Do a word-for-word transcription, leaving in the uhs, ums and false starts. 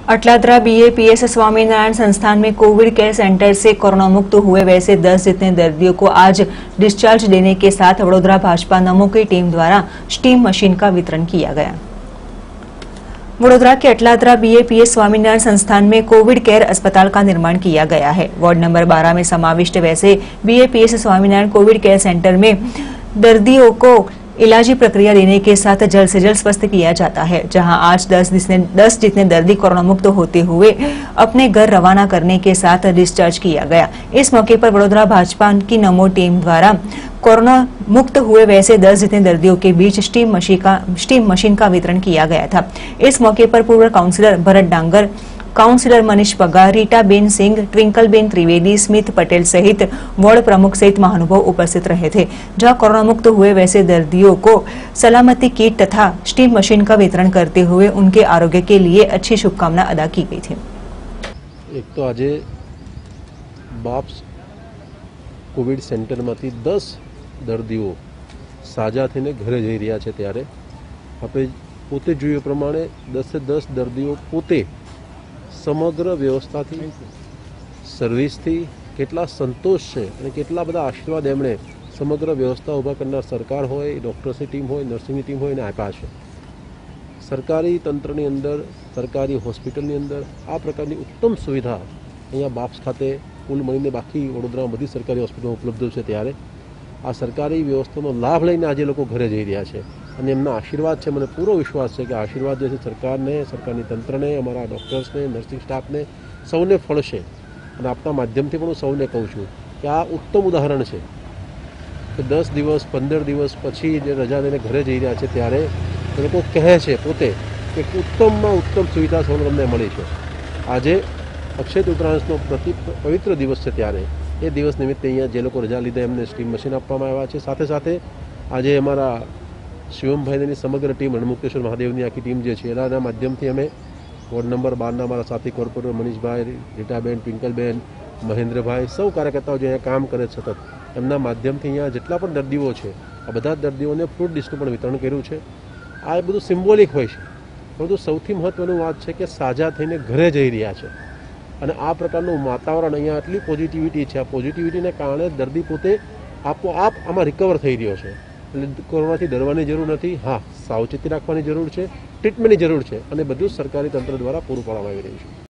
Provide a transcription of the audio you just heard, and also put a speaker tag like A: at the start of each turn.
A: Atladra BAPS Swaminarayan संस्थान में Covid care centre से कोरोना मुक्त हुए वैसे दस जितने दर्दियों को आज डिस्चार्ज देने के साथ वडोदरा भाजपा नमो की टीम द्वारा स्टीम मशीन का वितरण किया गया। वडोदरा के अटलादरा बीएपीएस स्वामीनारायण संस्थान में कोविड केयर अस्पताल का निर्माण किया गया है। वार्ड नंबर बारह में समाविष्ट वैसे BAPS Swaminarayan Covid care centre में दर्दियों को इलाजी प्रक्रिया देने के साथ जल्द से जल्द स्वस्थ किया जाता है, जहां आज दस जितने दस जितने दर्दी कोरोना मुक्त होते हुए अपने घर रवाना करने के साथ डिस्चार्ज किया गया। इस मौके पर वडोदरा भाजपा की नमो टीम द्वारा कोरोना मुक्त हुए वैसे दस जितने दर्दियों के बीच स्टीम मशीन का स्टीम मशीन का वितरण किया गया था। इस मौके पर पूर्व councillor Bharat Dangar, councillor Manish Pagar, Rita ben Singh, Twinkle ben Trivedi, Smit Patel सहित वार्ड प्रमुख सहित महानुभाव उपस्थित रहे थे, जहां कोरोना मुक्त हुए वैसे दर्दियों को सलामती किट तथा स्टीम मशीन का वितरण करते हुए उनके आरोग्य के लिए अच्छी शुभकामना अदा की गई थी।
B: एक तो आज बाप्स कोविड सेंटर में दस दर्दियों साजा थईने घरे जई रह्या छे, त्यारे आपणे पोते जोयुं प्रमाणे दस से दस दर्दियों पोते समग्र व्यवस्था थी, सर्विस थी केटला संतोष है और केटला बधा आशीर्वाद एमणे समग्र व्यवस्था उभा करनार सरकार होय, डॉक्टर्सनी टीम होय, नर्सिंगनी टीम होय ने आप्या छे। सरकारी तंत्रनी अंदर, सरकारी होस्पिટલની अंदर आ प्रकारनी उत्तम सुविधा अहींया बाप्स खाते कुल मळीने बाकी वडोदरामां बधी सरकारी होस्पिटलो उपलब्ध छे, त्यारे आ सरकारी व्यवस्थानो लाभ लईने आज लोको घरे जई रह्या छे અને એમના આશીર્વાદ છે। મને પૂરો વિશ્વાસ છે કે આશીર્વાદ જે છે સરકારને, સરકારની તંત્રને, અમારા ડૉક્ટર્સને, નર્સિંગ સ્ટાફને સૌને ફળશે। અને આપના માધ્યમથી પણ હું સૌને કહું છું કે આ ઉત્તમ ઉદાહરણ છે કે દસ દિવસ પંદર દિવસ પછી જે રજા લઈને ઘરે જઈ રહ્યા છે ત્યારે એ લોકો કહે છે પોતે કે ઉત્તમમાં ઉત્તમ સુવિધા સૌને તમને મળી છે। આજે અક્ષય ઉત્તરાયણનો પ્રતિ પવિત્ર દિવસ છે, ત્યારે એ દિવસ નિમિત્તે અહીંયા જે લોકો રજા લીધા એમને સ્ટીમ મશીન આપવામાં આવ્યા છે। સાથે સાથે આજે અમારા શિવમભાઈની સમગ્ર ટીમ, હણમુક્તેશ્વર મહાદેવની આખી ટીમ જે છે એના માધ્યમથી અમે વોર્ડ નંબર બારના અમારા સાથી કોર્પોરેટર મનીષભાઈ, રીટાબેન, ટ્વિંકલબેન, મહેન્દ્રભાઈ, સૌ કાર્યકર્તાઓ જે અહીંયા કામ કરે સતત, એમના માધ્યમથી અહીંયા જેટલા પણ દર્દીઓ છે આ બધા જ દર્દીઓને ફ્રૂટ ડિશનું પણ વિતરણ કર્યું છે। આ એ બધું સિમ્બોલિક હોય છે, પરંતુ સૌથી મહત્વનું વાત છે કે સાજા થઈને ઘરે જઈ રહ્યા છે અને આ પ્રકારનું વાતાવરણ અહીંયા આટલી પોઝિટિવિટી છે। આ પોઝિટિવિટીને કારણે દર્દી પોતે આપોઆપ આમાં રિકવર થઈ રહ્યો છે। એટલે કોરોનાથી ડરવાની જરૂર નથી। હા, સાવચેતી રાખવાની જરૂર છે, ટ્રીટમેન્ટની જરૂર છે અને બધું સરકારી તંત્ર દ્વારા પૂરું પાડવામાં આવી રહ્યું છે।